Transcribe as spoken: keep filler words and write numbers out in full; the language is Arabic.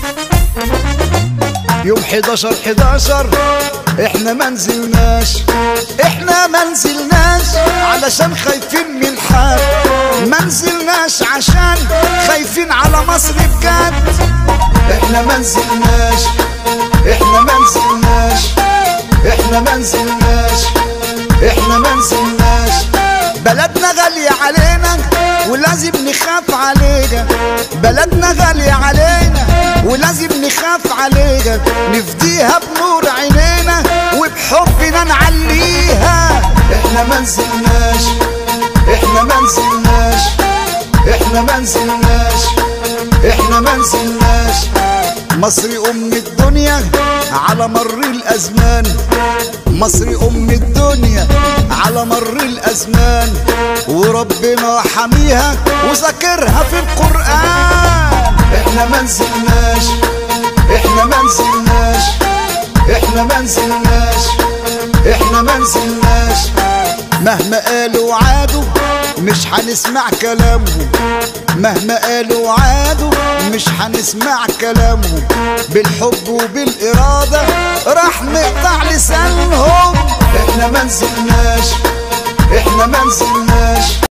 يوم حداشر حداشر احنا منزلناش، احنا منزلناش علشان خايفين من الحال، منزلناش عشان خايفين على مصر بجد. احنا منزلناش، احنا منزلناش، احنا منزلناش، احنا منزلناش. بلدنا غالية علينا ولازم نخاف عليها، بلدنا غالية علينا ولازم نخاف عليها، نفديها بنور عينينا وبحبنا نعليها. احنا منزلناش، احنا منزلناش، احنا منزلناش، احنا منزلناش. مصر ام الدنيا على مر الازمان، مصر ام الدنيا على مر الازمان، وربنا حميها وذاكرها في القرآن. احنا منزلناش، احنا منزلناش، احنا منزلناش، احنا منزلناش. مهما قالوا عادوا مش هنسمع كلامهم، مهما قالوا عادوا مش هنسمع كلامهم، بالحب وبالإرادة راح نقطع لسانهم. احنا منزلناش، احنا منزلناش.